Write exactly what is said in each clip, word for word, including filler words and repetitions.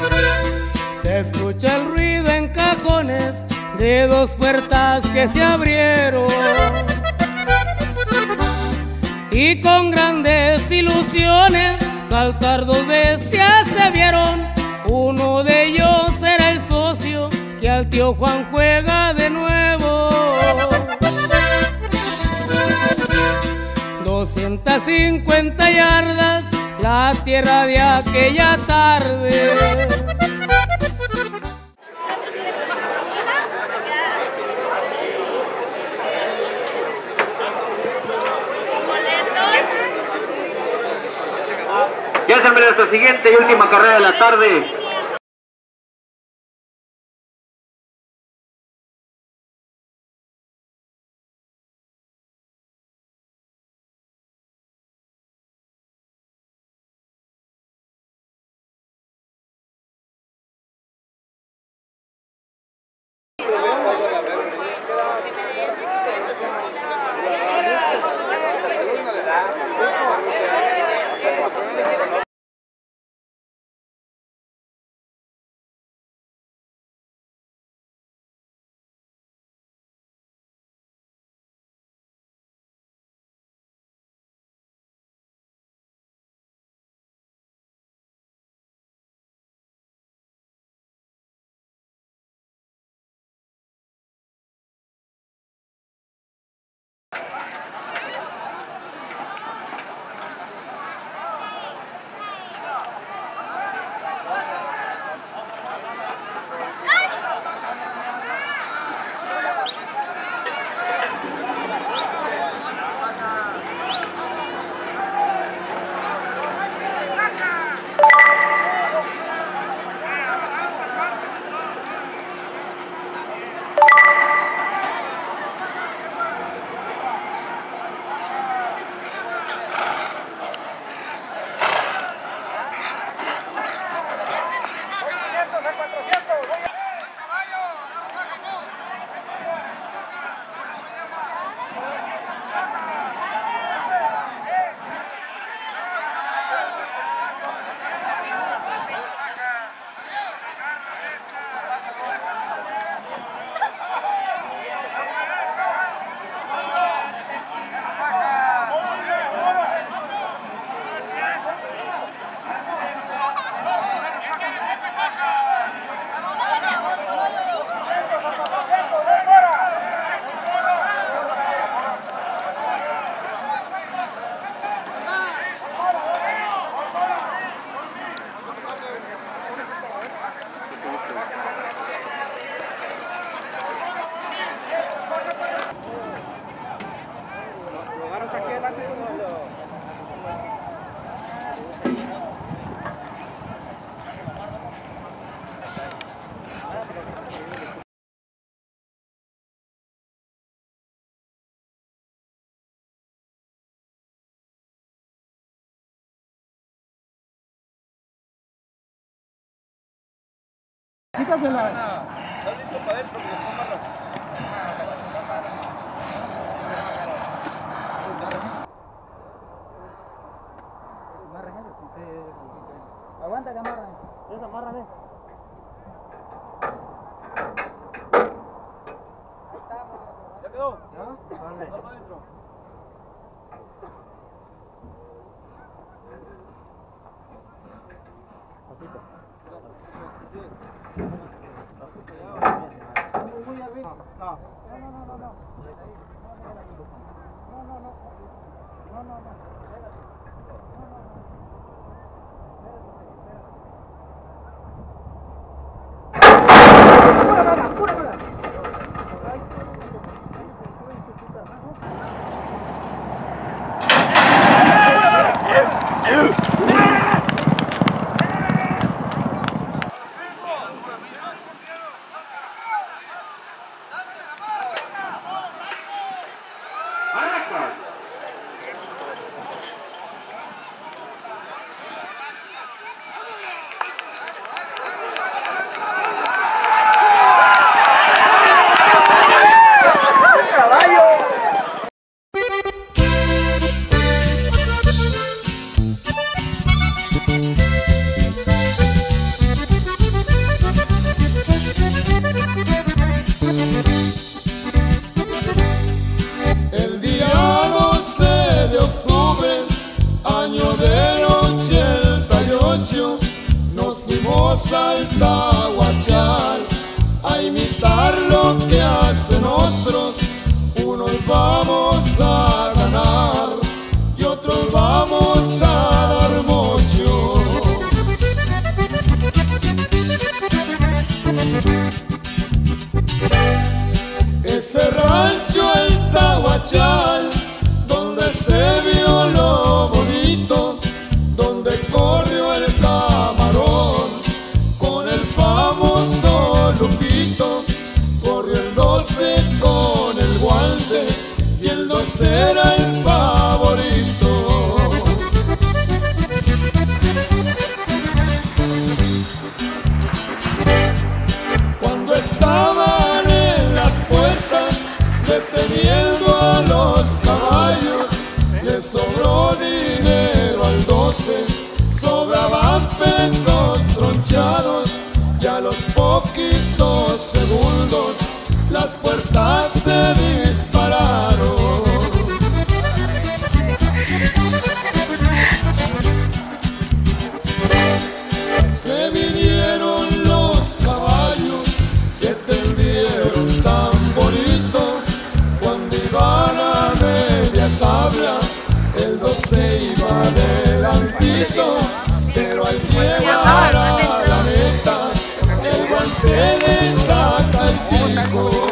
Se escucha el ruido en cajones de dos puertas que se abrieron, y con grandes ilusiones saltar dos bestias se vieron. Uno de ellos era el socio que al tío Juan juega de nuevo. doscientas cincuenta yardas la tierra de aquella tarde. Ya se merece nuestra siguiente y última carrera de la tarde. Quítasela. ¿Estás listo para adentro? Aguanta que amarran. Eso, amárrame. ¿Ya quedó? ¿Ya? Vale. Dale adentro. Muy arriba. No. No, no, no, no, no. No, no, no. No, no, no. vamos al Tahuachal a imitar lo que hacen otros. Unos vamos a ganar y otros vamos a dar mocho. Ese rancho el Tahuachal, donde se vio lo bonito, donde corrió el camarón con el famoso Lupito, corrió el doce con el guante y el doce era el favorito. Cuando estaban en las puertas deteniendo a los caballos, le sobró dinero al doce, sobraban pesos tronchados, y a los poquitos segundos las puertas se dispararon. Se vinieron los caballos, se tendieron tan bonito, cuando iban a media tabla el doce iba adelantito, pero al llegar a la meta el guante le saca el pico.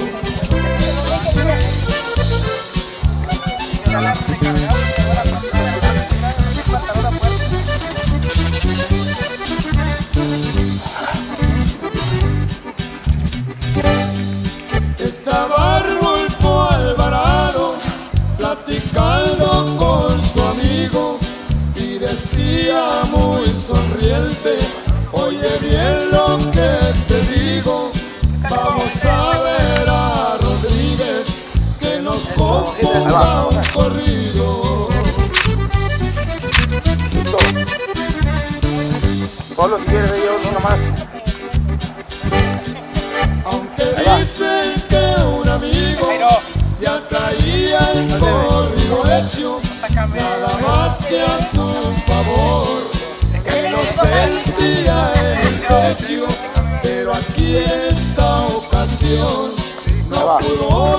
Estaba Arnulfo Alvarado platicando con su amigo y decía muy sonriente: oye bien lo que te digo, vamos a ver a Rodríguez que nos componga un corrido. Solo si quieres ellos, no nomás. Aunque dicen que un amigo ya traía el corrido hecho, nada más que a su favor, que lo sentía en el pecho, pero aquí esta ocasión no pudo